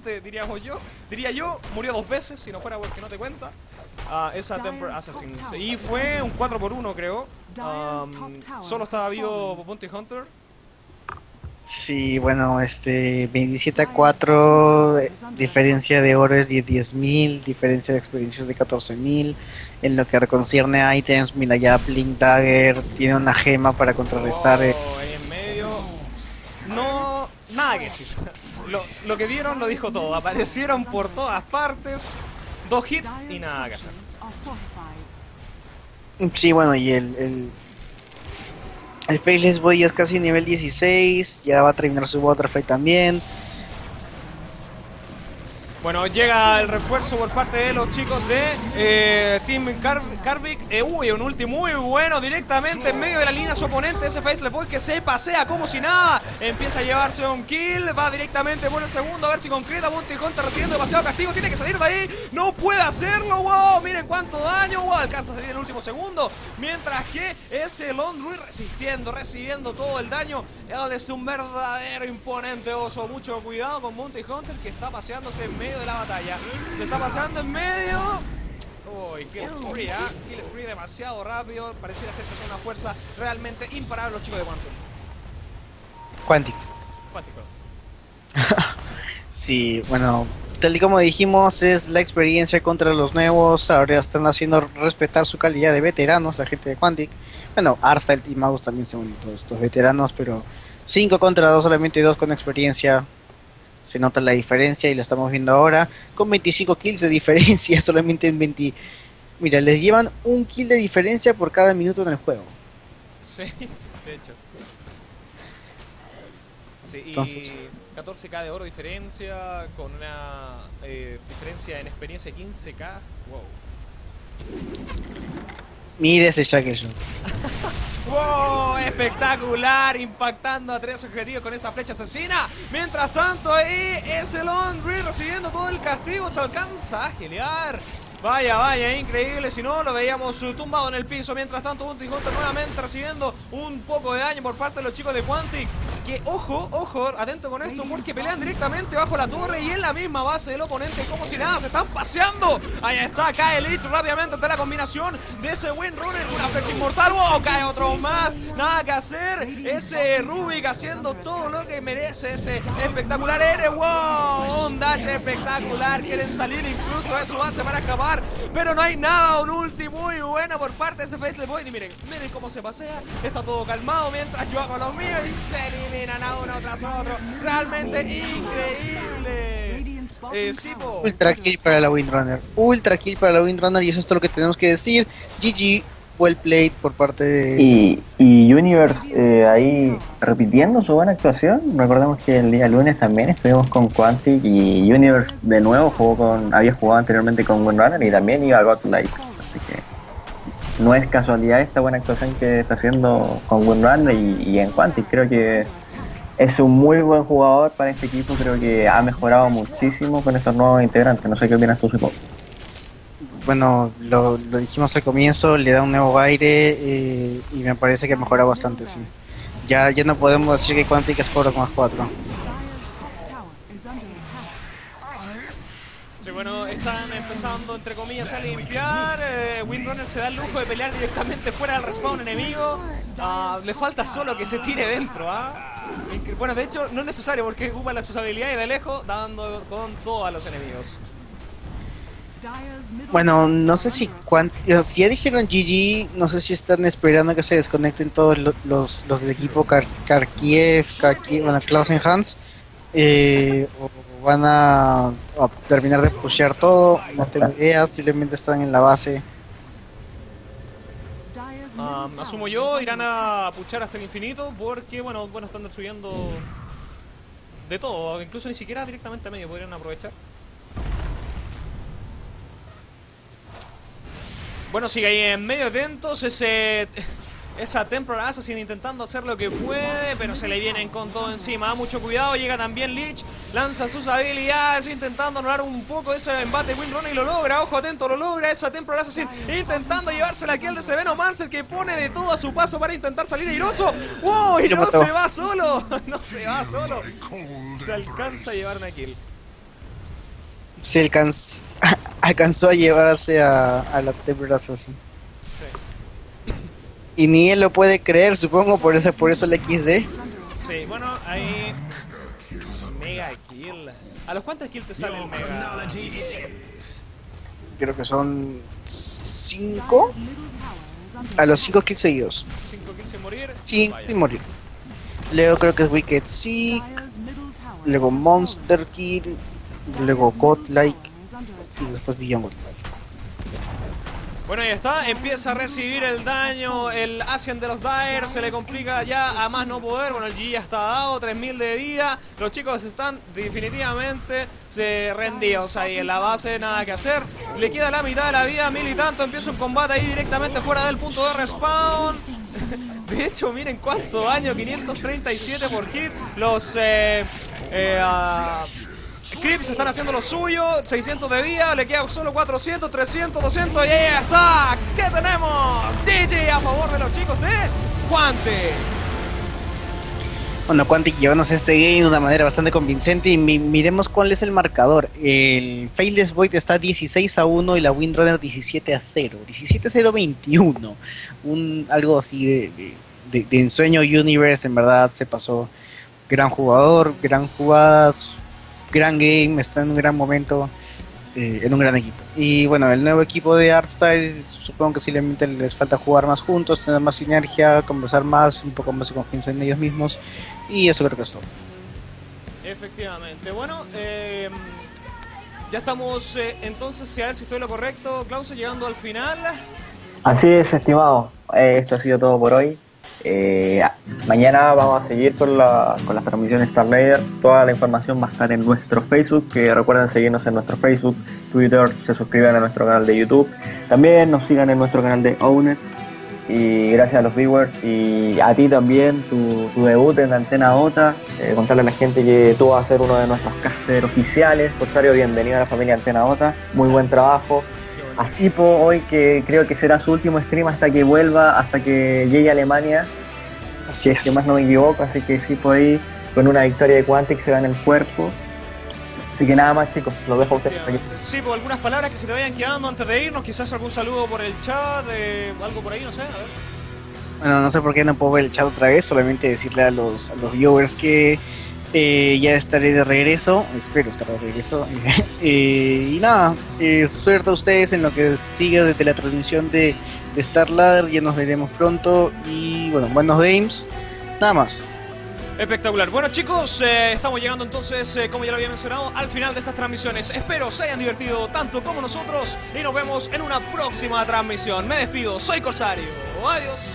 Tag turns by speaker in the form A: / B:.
A: importante, diría yo, murió 2 veces, si no fuera porque no te cuenta. Esa Temper Assassins. Y fue un 4-1, creo. Solo estaba vivo Bounty Hunter.
B: Sí, bueno, 27-4, diferencia de oro es de 10.000, diferencia de experiencias de 14.000. En lo que concierne a ítems, mira, ya Blink Dagger tiene una gema para contrarrestar.
A: Ahí en medio. No, nada que decir. Lo que vieron lo dijo todo. Aparecieron por todas partes. 2 hits y nada que hacer.
B: Sí, bueno, y el Faceless Boy ya es casi nivel 16, ya va a terminar su Butterfly también.
A: Bueno, llega el refuerzo por parte de los chicos de Team Karvik. Uy, un ulti muy bueno directamente en medio de la línea su oponente. Ese Faceless Boy que se pasea como si nada. Empieza a llevarse un kill. Va directamente por el segundo. A ver si concreta. Bounty Hunter recibiendo demasiado castigo. Tiene que salir de ahí. No puede hacerlo. Wow, miren cuánto daño. Wow, alcanza a salir en el último segundo. Mientras que ese Laundry recibiendo todo el daño. Él es un verdadero imponente oso. Mucho cuidado con Bounty Hunter que está paseándose en medio de la batalla. Se está pasando en medio. Uy, kill spree, kill spree demasiado rápido. Pareciera ser que son una fuerza realmente imparable los chicos de
B: Quantic.
A: Quantic, perdón.
B: Sí, bueno, tal y como dijimos, es la experiencia contra los nuevos. Ahora están haciendo respetar su calidad de veteranos, la gente de Quantic. Bueno, Arstyle y Magus también son todos estos veteranos, pero 5 contra 2, solamente 2 con experiencia. Se nota la diferencia y lo estamos viendo ahora. Con 25 kills de diferencia, solamente en 20. Mira, les llevan un kill de diferencia por cada minuto en el juego.
A: Sí, de hecho. Sí,
B: Entonces,
A: y 14k de oro diferencia, con una diferencia en experiencia 15k. Wow.
B: mire ese Shackle.
A: ¡Wow! Espectacular, impactando a 3 objetivos con esa flecha asesina. Mientras tanto, ahí es el Laundry recibiendo todo el castigo. Se alcanza a gelear. Vaya, vaya, increíble. Si no, lo veíamos tumbado en el piso. Mientras tanto, Bounty Hunter nuevamente recibiendo un poco de daño por parte de los chicos de Quantic. Que, ojo, atento con esto, porque pelean directamente bajo la torre y en la misma base del oponente, como si nada, se están paseando. Ahí está, cae Lich rápidamente ante la combinación de ese Windrunner, una flecha inmortal. ¡Wow! Cae otro más, nada que hacer. Ese Rubik haciendo todo lo que merece, ese espectacular Ere. ¡Wow! Un dash espectacular, quieren salir incluso de su base para escapar, pero no hay nada. Un ulti muy bueno por parte de ese Faceless Boy. Y miren cómo se pasea, está todo calmado mientras yo hago los míos y se eliminan a uno tras otro. Realmente increíble.
B: Ultra kill para la Windrunner. Ultra kill para la Windrunner y eso es todo lo que tenemos que decir. GG, well played por parte de...
C: Y Universe ahí repitiendo su buena actuación. Recordemos que el día lunes también estuvimos con Quantic y Universe de nuevo había jugado anteriormente con Windrunner y también iba a Godlike. Así que no es casualidad esta buena actuación que está haciendo con Windrunner y en Quantic. Creo que es un muy buen jugador para este equipo. Creo que ha mejorado muchísimo con estos nuevos integrantes. No sé qué opinas tú, Sipo.
B: Bueno, lo dijimos al comienzo, le da un nuevo aire y me parece que mejora bastante, sí. Ya no podemos decir que Quantic es 4,4.
A: Sí, bueno, están empezando, entre comillas, a limpiar. Windrunner se da el lujo de pelear directamente fuera del respawn enemigo. Le falta solo que se tire dentro, Bueno, de hecho, no es necesario porque ocupa sus habilidades de lejos, dando con todo a los enemigos.
B: Bueno, no sé si ya dijeron GG, no sé si están esperando que se desconecten todos los del equipo Kharkiv, bueno, Klausenhans, o van a terminar de pushear todo, no tengo idea, simplemente están en la base.
A: Asumo yo, irán a puchar hasta el infinito porque, bueno, están destruyendo de todo, incluso ni siquiera directamente a medio, podrían aprovechar. Bueno, sigue ahí en medio atentos esa Temporal Assassin intentando hacer lo que puede, pero se le vienen con todo encima. Mucho cuidado, llega también Lich, lanza sus habilidades, intentando anular un poco de ese embate Windrunner y lo logra, ojo atento, lo logra esa Temporal Assassin, intentando llevársela aquí al de ese Venomancer que pone de todo a su paso para intentar salir airoso. ¡Wow! Y no se va solo, no se va solo, se alcanza a llevar una kill.
B: alcanzó a llevarse a la Templar Assassin.
A: Sí.
B: Y ni él lo puede creer, supongo, por eso el XD.
A: Sí, bueno, ahí... Mega kill. ¿A los cuántos kills te sale el mega?
B: Creo que son 5. A los 5 kills seguidos.
A: 5 kills sin morir.
B: Sin
A: Vaya.
B: morir. Luego creo que es Wicked Seek. Luego Monster Kill. Luego Godlike. Y después Beyond Godlike.
A: Bueno, ahí está, empieza a recibir el daño el Asian de los Dire, se le complica ya a más no poder. Bueno, el G ya está dado, 3000 de vida. Los chicos están definitivamente rendidos ahí en la base, nada que hacer. Le queda la mitad de la vida, 1000 y tanto. Empieza un combate ahí directamente fuera del punto de respawn. De hecho, miren cuánto daño, 537 por hit. Los Crips están haciendo lo suyo, 600 de vida, le queda solo 400, 300, 200 y ahí está. ¿Qué tenemos? GG a favor de los chicos de Quantic.
B: Bueno, Quantic llevándose este game de una manera bastante convincente y miremos cuál es el marcador. El Faithless Void está 16-1 y la Windrunner 17-0. 17-0-21. Algo así de ensueño. Universe en verdad se pasó. Gran jugador, gran jugada, gran game, está en un gran momento, en un gran equipo. Y bueno, el nuevo equipo de Artstyle, supongo que simplemente les falta jugar más juntos, tener más sinergia, conversar más, un poco más de confianza en ellos mismos. Y eso creo que es todo.
A: Efectivamente, bueno, ya estamos entonces, a ver si estoy lo correcto, Klaus, llegando al final.
C: Así es, estimado. Esto ha sido todo por hoy. Mañana vamos a seguir con la transmisión Starlayer. Toda la información va a estar en nuestro Facebook, que recuerden seguirnos en nuestro Facebook, Twitter, se suscriban a nuestro canal de YouTube, también nos sigan en nuestro canal de Owner. Y gracias a los viewers y a ti también, tu debut en Antena OTA, contarle a la gente que tú vas a ser uno de nuestros casters oficiales. Corsario, bienvenido a la familia Antena OTA, muy buen trabajo. A Sipo hoy, que creo que será su último stream hasta que vuelva, hasta que llegue a Alemania,
B: Así es.
C: si más no me equivoco, así que Sipo ahí con una victoria de Quantic se va en el cuerpo. Así que nada más, chicos, los dejo a ustedes aquí.
A: Sí, por algunas palabras que se te vayan quedando antes de irnos, quizás algún saludo por el chat, algo por ahí, no sé, a ver.
B: Bueno, no sé por qué no puedo ver el chat otra vez, solamente decirle a los viewers que ya estaré de regreso, espero estar de regreso. Y nada, suerte a ustedes en lo que sigue desde la transmisión de Starladder, ya nos veremos pronto y bueno, buenos games, nada más.
A: Espectacular. Bueno, chicos, estamos llegando entonces, como ya lo había mencionado, al final de estas transmisiones. Espero se hayan divertido tanto como nosotros y nos vemos en una próxima transmisión. Me despido, soy Corsario. Adiós.